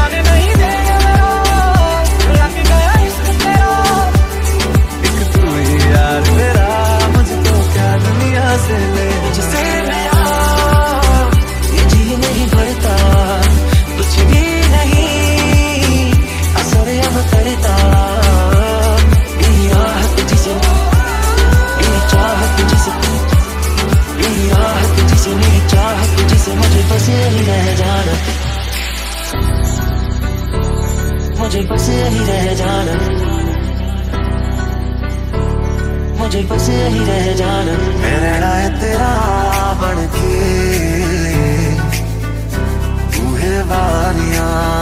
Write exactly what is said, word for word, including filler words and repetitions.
जाने नहीं देगा मेरा, लग गया इश्क तेरा। एक तू ही यार मेरा, मुझको क्या दुनिया से ले, जिसे मेरा ये जी नहीं भरता, कुछ भी नहीं असर अब करता। ये राहत जिसे, ये चाहत जिसे, ये राहत जिसे, मेरी चाहत जिसे, मुझे बस यही रह जाना, मुझे बस यही रह जाना, मुझे बस यही रह जाना। मैं रहना है तेरा बन के, तू है वारियां